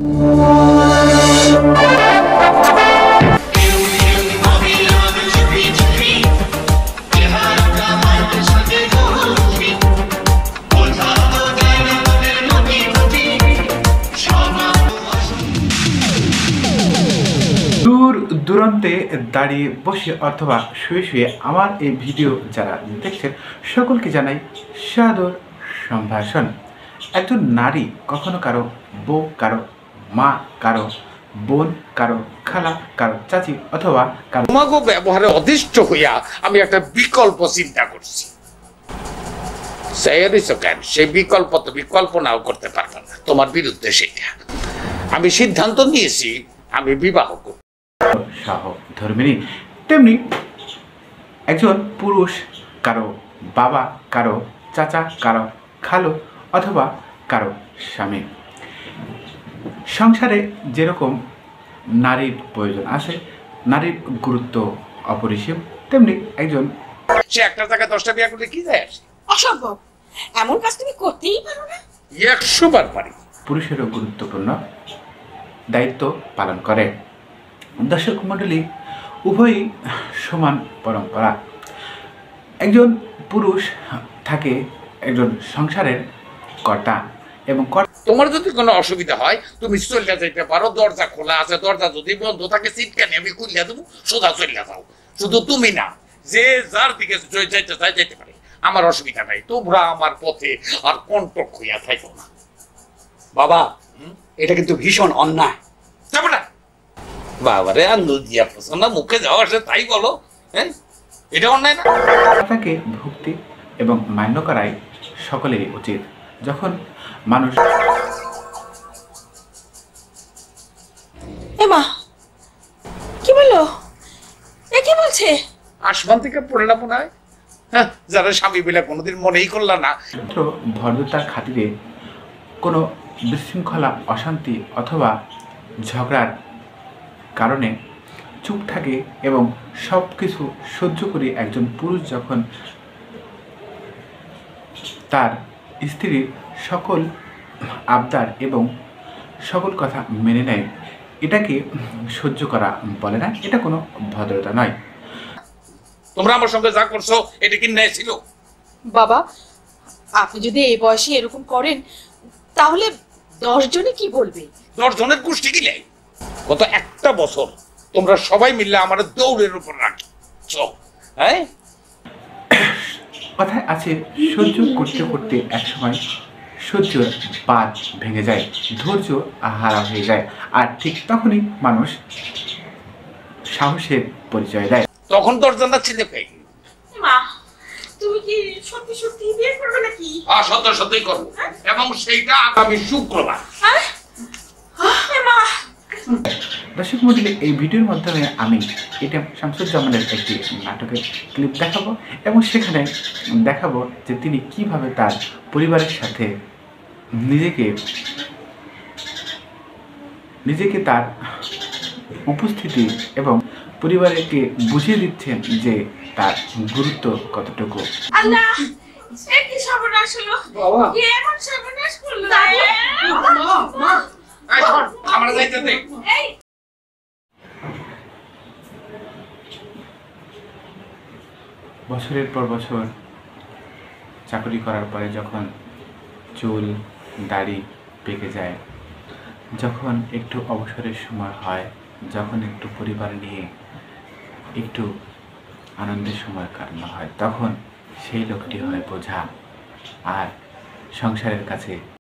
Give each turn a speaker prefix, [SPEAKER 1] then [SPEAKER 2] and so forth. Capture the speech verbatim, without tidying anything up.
[SPEAKER 1] দূরান্তে দাঁড়িয়ে বসে অথবা শুয়ে শুয়ে আমার এই ভিডিও যারা দেখছেন সকলকে জানাই সাদর সম্ভাষণ। একজন নারী কখনো কারো বউ, কারো মা, কারো বোন, কারো খালা, কারো চাচি অথবা কারো
[SPEAKER 2] তোমাকে ব্যবহারে অধিষ্ঠ হইয়া আমি একটা বিকল্প চিন্তা করছি। সেই বিকল্প তো বিকল্প নাও করতে পারবে না, তোমার বিরুদ্ধে সেটা। আমি সিদ্ধান্ত নিয়েছি আমি বিবাহ করব।
[SPEAKER 1] সহধর্মিণী তেমনি একজন পুরুষ কারো বাবা, কারো চাচা, কারো খালো অথবা কারো স্বামী। সংসারে যেরকম নারীর প্রয়োজন আছে, নারীর গুরুত্ব অপরিসীম, তেমনি একজন
[SPEAKER 2] সে একটা জায়গায় দশটা বিয়ে করলে কি যায় আসে?
[SPEAKER 3] অসম্ভব, এমন কাজ তুমি করতেই পারো না।
[SPEAKER 2] একশো বার পারি।
[SPEAKER 1] পুরুষেরও গুরুত্বপূর্ণ দায়িত্ব পালন করে। দর্শক মণ্ডলী, উভয়ই সমান পরম্পরা। একজন পুরুষ থাকে একজন সংসারের কর্তা এবং
[SPEAKER 2] তোমার যদি কোনো অসুবিধা হয় তুমি চলে যাইতে পারো, দরজা খোলা আছে, দরজা যদি বন্ধ থাকে সিটকানি আমি খুলে দেবো, সোজা চলে যাও। শুধু তুমি না, যে যার দিকে যাইতে চাই যাইতে পারে, আমার অসুবিধা নাই। তোমরা আমার পথে আর কন্টক হইয়া থাকো না।
[SPEAKER 4] বাবা, এটা কিন্তু ভীষণ অন্যায়।
[SPEAKER 2] যাবো না বাবারে, আঙ্গুল দিয়া পছন্দ মুখে যাওয়া আসে তাই বলো, হ্যাঁ? এটা অন্যায় না?
[SPEAKER 1] তাকে ভক্তি এবং মান্য করাই সকলেরই উচিত। যখন মানুষ
[SPEAKER 3] এমা কি বললো? এ কি বলছে?
[SPEAKER 2] আসমান থেকে পড়ে না মনে হয়। হ্যাঁ, যারা স্বামী বিলা কোনোদিন মনেই করলা না।
[SPEAKER 1] ভদ্রতার খাতিরে কোনো বিশৃঙ্খলা, অশান্তি অথবা ঝগড়ার কারণে চুপ থাকে এবং সব কিছু সহ্য করে একজন পুরুষ যখন তার স্ত্রীর সকল আবদার এবং সকল কথা মেনে নেয়, এটাকে সহ্য করা বলে না। এটা কোনো ভদ্রতা নয়।
[SPEAKER 2] তোমরা আমার সঙ্গে যা করছো এটা কি ন্যায় ছিল?
[SPEAKER 3] বাবা, আপনি যদি এই বয়সে এরকম করেন তাহলে দশ জনে কি বলবে?
[SPEAKER 2] দশ জনের গোষ্ঠী কি নেই? গত একটা বছর তোমরা সবাই মিললে আমার দৌড়ের উপর রাখছো। হ্যাঁ,
[SPEAKER 1] কথায় আছে, সহ্য করতে করতে একসময় সহ্য বাঁধ ভেঙে যায়, ধৈর্য হারা হয়ে যায়, আর ঠিক তখনই মানুষ সাহসের পরিচয় দেয়।
[SPEAKER 2] তখন দশজনটা ছিঁড়ে ফেল।
[SPEAKER 3] মা, তুমি কি সত্যি সত্যি বিয়ে করবে নাকি?
[SPEAKER 2] হ্যাঁ, সত্য সত্যই করবো, এবং সেইটা আগামী শুক্রবার।
[SPEAKER 1] দর্শক মণ্ডলী, এই ভিডিওর মাধ্যমে আমি এটা শামসুজ্জামানের একটি নাটকের ক্লিপ দেখাবো এবং সেখানে দেখাবো যে তিনি কিভাবে তার পরিবারের সাথে নিজেকে নিজেকে তার উপস্থিতি এবং পরিবারকে বুঝিয়ে দিচ্ছেন যে তার গুরুত্ব কতটুকু।
[SPEAKER 3] আল্লাহ, এ কি সর্বনাশ হলো? বাবা, এমন সর্বনাশ করলো। মা, মা,
[SPEAKER 2] এই শোন, আমরা যাইতে দে।
[SPEAKER 3] এই
[SPEAKER 1] বছরের পর বছর চাকরি করার পরে যখন চুল দাড়ি পেকে যায়, যখন একটু অবসরের সময় হয়, যখন একটু পরিবার নিয়ে একটু আনন্দের সময় কাটানো হয়, তখন সেই লোকটি হয় বোঝা আর সংসারের কাছে